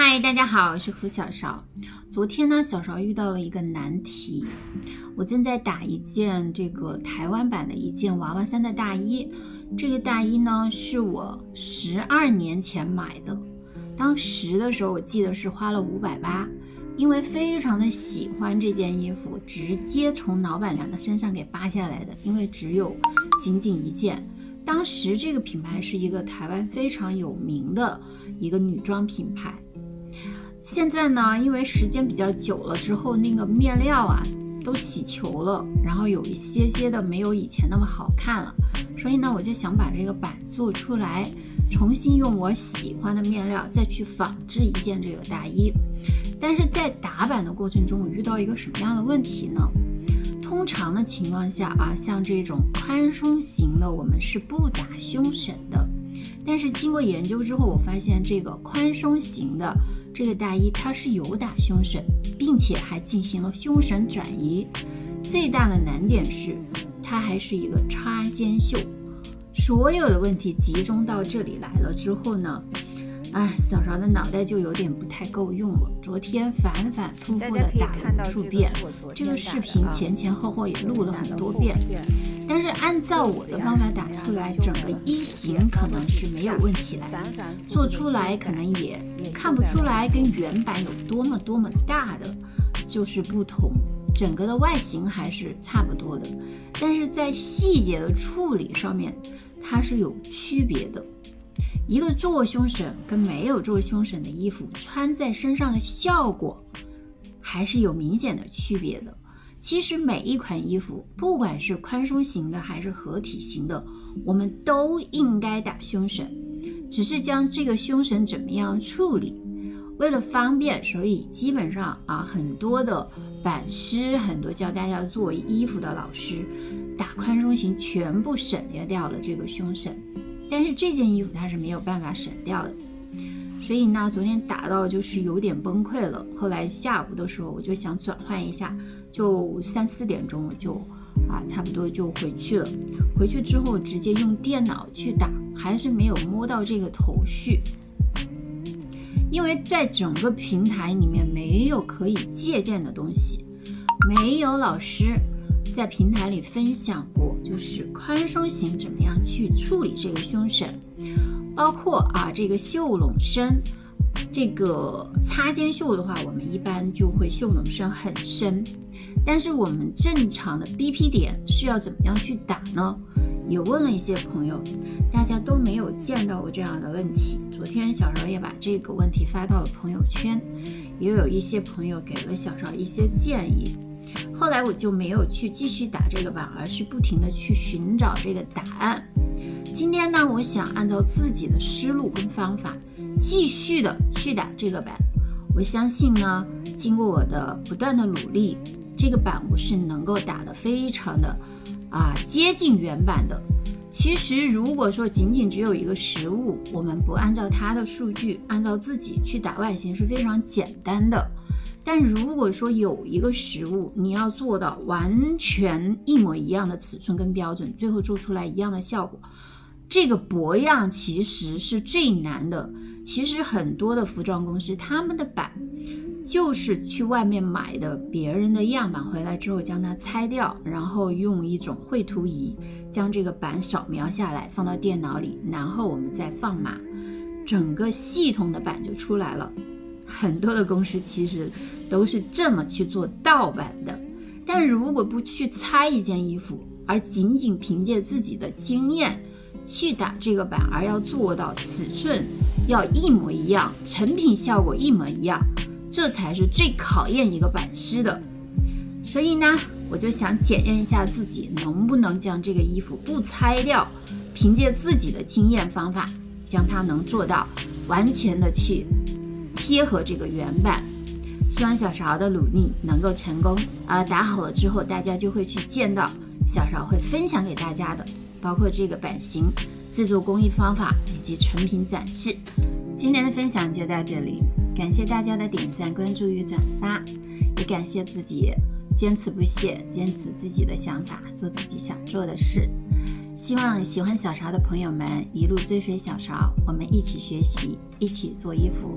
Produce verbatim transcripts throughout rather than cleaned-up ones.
嗨，大家好，我是胡小勺。昨天呢，小勺遇到了一个难题，我正在打一件这个台湾版的一件娃娃衫的大衣。这个大衣呢，是我十二年前买的，当时的时候我记得是花了五百八，因为非常的喜欢这件衣服，直接从老板娘的身上给扒下来的，因为只有仅仅一件。当时这个品牌是一个台湾非常有名的一个女装品牌。现在呢，因为时间比较久了之后，那个面料啊都起球了，然后有一些些的没有以前那么好看了，所以呢，我就想把这个版做出来，重新用我喜欢的面料再去仿制一件这个大衣。但是在打版的过程中，我遇到一个什么样的问题呢？通常的情况下啊，像这种宽松型的，我们是不打胸审的。但是经过研究之后，我发现这个宽松型的这个大衣它是有打胸审，并且还进行了胸审转移。最大的难点是它还是一个插肩袖。所有的问题集中到这里来了之后呢，哎，小勺的脑袋就有点不太够用了。昨天反反复复的打了无数遍，这个视频前前后后也录了很多遍，但是按照我的方法打出来，整个衣型可能是没有问题来，做出来可能也看不出来跟原版有多么多么大的就是不同，整个的外形还是差不多的，但是在细节的处理上面它是有区别的。一个做胸审跟没有做胸审的衣服穿在身上的效果还是有明显的区别的。其实每一款衣服，不管是宽松型的还是合体型的，我们都应该打胸审，只是将这个胸审怎么样处理。为了方便，所以基本上啊，很多的版师，很多教大家做衣服的老师，打宽松型全部省略掉了这个胸审。但是这件衣服它是没有办法省掉的，所以呢，昨天打到就是有点崩溃了。后来下午的时候，我就想转换一下，就三四点钟我就啊差不多就回去了。回去之后直接用电脑去打，还是没有摸到这个头绪，因为在整个平台里面没有可以借鉴的东西，没有老师在平台里分享过，就是宽松型怎么样去处理这个胸审，包括啊这个袖拢深，这个擦肩袖的话，我们一般就会袖拢深很深，但是我们正常的 B P 点是要怎么样去打呢？也问了一些朋友，大家都没有见到过这样的问题。昨天小勺也把这个问题发到了朋友圈，也有一些朋友给了小勺一些建议。后来我就没有去继续打这个版，而是不停的去寻找这个答案。今天呢，我想按照自己的思路跟方法，继续的去打这个版。我相信呢，经过我的不断的努力，这个版我是能够打得非常的啊接近原版的。其实如果说仅仅只有一个实物，我们不按照它的数据，按照自己去打外形是非常简单的。但如果说有一个实物，你要做到完全一模一样的尺寸跟标准，最后做出来一样的效果，这个博样其实是最难的。其实很多的服装公司，他们的版就是去外面买的别人的样板回来之后将它拆掉，然后用一种绘图仪将这个版扫描下来放到电脑里，然后我们再放码，整个系统的版就出来了。很多的公司其实都是这么去做盗版的，但如果不去拆一件衣服，而仅仅凭借自己的经验去打这个版，而要做到尺寸要一模一样，成品效果一模一样，这才是最考验一个版师的。所以呢，我就想检验一下自己能不能将这个衣服不拆掉，凭借自己的经验方法，将它能做到完全的去贴合这个原版。希望小勺的努力能够成功，而打好了之后，大家就会去见到小勺会分享给大家的，包括这个版型、制作工艺方法以及成品展示。今天的分享就到这里，感谢大家的点赞、关注与转发，也感谢自己坚持不懈，坚持自己的想法，做自己想做的事。希望喜欢小勺的朋友们一路追随小勺，我们一起学习，一起做衣服，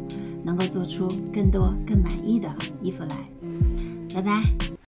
能够做出更多更满意的衣服来。拜拜。